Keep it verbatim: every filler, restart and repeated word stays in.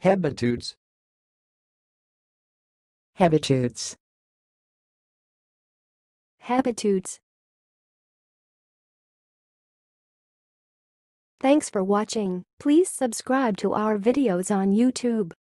Hebetudes. Hebetudes. Hebetudes. Thanks for watching. Please subscribe to our videos on YouTube.